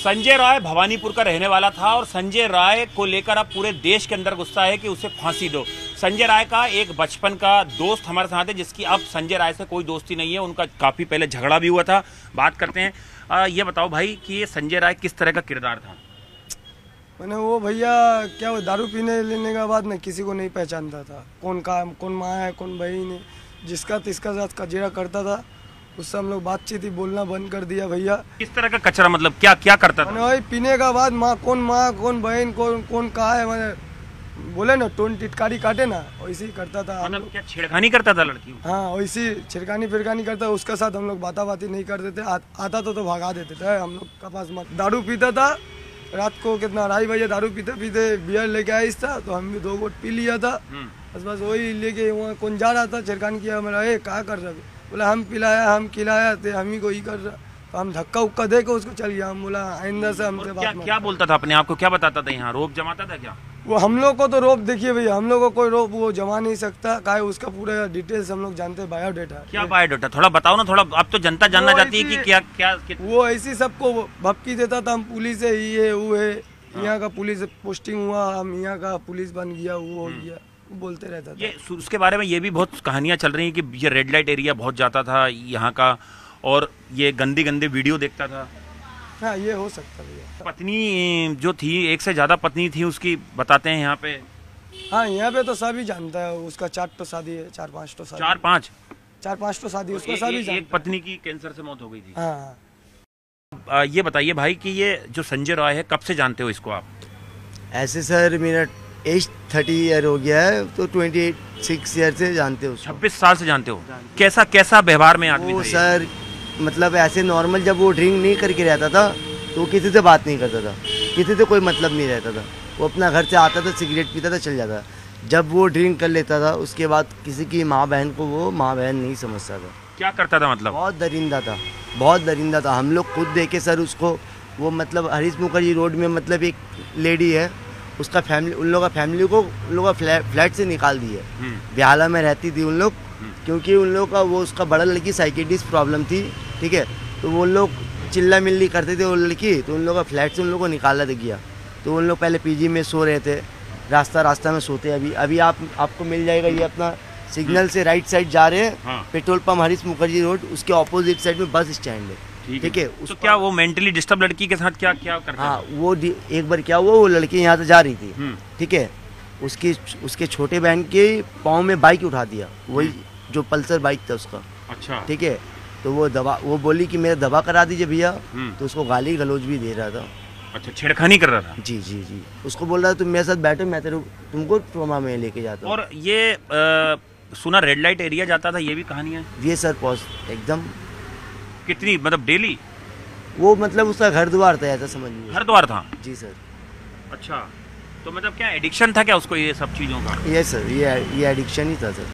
संजय राय भवानीपुर का रहने वाला था और संजय राय को लेकर अब पूरे देश के अंदर गुस्सा है कि उसे फांसी दो। संजय राय का एक बचपन का दोस्त हमारे साथ है जिसकी अब संजय राय से कोई दोस्ती नहीं है, उनका काफी पहले झगड़ा भी हुआ था। बात करते हैं। ये बताओ भाई कि ये संजय राय किस तरह का किरदार था? मैंने वो भैया क्या वो दारू पीने लेने के बाद ना किसी को नहीं पहचानता था, कौन माँ है कौन बहन है, जिसका तिसका साथ कचरा करता था। उससे हम लोग बातचीत ही बोलना बंद कर दिया भैया। किस तरह का कचरा मतलब क्या क्या करता था? वही पीने का बाद माँ कौन बहन कौन कहा है, मैंने बोले ना टोन टिटकारी काटे ना वैसे ही करता था। मतलब क्या छेड़खानी करता था लड़की? हाँ वैसी छिड़कानी फिरकानी करता। उसके साथ हम लोग बाती नहीं करते थे, आता तो भागा देते थे हम लोग का पास। मत दारू पीता था, रात को कितना 2:30 बजे दारू पीते पीते बियर लेके आइस था तो हम भी 2 घोट पी लिया था। बस वही लेके वहाँ कौन जा रहा था छिड़कानी किया, मेरा क्या कर रहा? बोला हम पिलाया हम खिलाया थे, हम ही को ही कर रहा। तो हम धक्का उक्का दे के उसको चल गया। हम बोला आइंदा से हमसे बात क्या बोलता था अपने आप को, क्या बताता था? यहाँ रोप जमाता था क्या? वो हम लोग को तो रोप देखिए भैया, हम लोग को कोई रोप वो जमा नहीं सकता। का उसका पूरा डिटेल्स हम लोग जानते हैं, बायोडेटा। क्या बायोडेटा? थोड़ा बताओ ना, थोड़ा। अब तो जनता जानना चाहती है कि क्या क्या वो ऐसी सबको भपकी देता था। हम पुलिस है, ये वो है, यहाँ का पुलिस पोस्टिंग हुआ, हम यहाँ का पुलिस बन गया, वो हो गया, बोलते रहता था। ये उसके बारे में ये भी बहुत कहानियां चल रही हैं कि ये रेड लाइट एरिया बहुत जाता था यहाँ का और ये गंदी वीडियो देखता था। हाँ ये हो सकता है। पत्नी जो थी, एक से ज्यादा पत्नी थी उसकी, बताते हैं यहाँ पे। हाँ यहाँ पे तो सभी जानता है उसका। 4 तो शादी है, 4-5 तो शादी। 4-5 तो शादी उसका सभी जानता है। एक पत्नी की कैंसर से मौत हो गई थी। हाँ। ये बताइए भाई कि ये जो संजय राय है, कब से जानते हो इसको आप? ऐसे सर मेरा एज 30 ईयर हो गया है, तो 26 ईयर से जानते हो। 26 साल से जानते हो। कैसा व्यवहार में आदमी वो सर मतलब ऐसे नॉर्मल, जब वो ड्रिंक नहीं करके रहता था तो किसी से बात नहीं करता था, किसी से कोई मतलब नहीं रहता था। वो अपना घर से आता था, सिगरेट पीता था, चल जाता। जब वो ड्रिंक कर लेता था उसके बाद किसी की माँ बहन को वो माँ बहन नहीं समझता था। क्या करता था मतलब? बहुत दरिंदा था। हम लोग खुद देखे सर उसको। वो मतलब हरीश मुखर्जी रोड में मतलब एक लेडी है, उसका फैमिली, उन लोगों का फैमिली को उन लोगों का फ्लैट से निकाल दी है। ब्याला में रहती थी उन लोग, क्योंकि उन लोगों का वो उसका बड़ा लड़की साइकियाट्रिस्ट प्रॉब्लम थी, ठीक है। तो वो लोग चिल्ला मिल्ली करते थे वो लड़की, तो उन लोगों का फ्लैट से उन लोगों को निकाला गया। तो उन लोग पहले पीजी में सो रहे थे, रास्ता में सोते। अभी आपको मिल जाएगा, ये अपना सिग्नल से राइट साइड जा रहे हैं। हाँ। Petrol pump Harish Mukherjee road, उसके ऑपोजिट साइड में बस स्टैंड है, ठीक है। तो क्या वो मेंटली डिस्टर्ब लड़की के साथ क्या करता? हाँ वो एक बार क्या हुआ, वो लड़की यहाँ से जा रही थी, ठीक है। उसके छोटे बहन के पाँव में बाइक उठा दिया, वही जो पल्सर बाइक था उसका। अच्छा, ठीक है। तो वो बोली कि मेरा दवा करा दीजिए भैया, तो उसको गाली गलौज भी दे रहा था। अच्छा, छेड़खानी कर रहा था? जी। उसको बोल रहा था तुम मेरे साथ बैठो, मैं तुमको ट्रॉमा में लेके जाता हूँ। और ये सुना रेड लाइट एरिया जाता था, ये भी कहानी है? ये सर एकदम। कितनी मतलब डेली? वो मतलब उसका घर द्वार था, ऐसा समझ लीजिए। घर द्वार था? जी सर। अच्छा, तो मतलब क्या एडिक्शन था क्या उसको ये सब चीजों का? ये सर ये एडिक्शन ही था सर।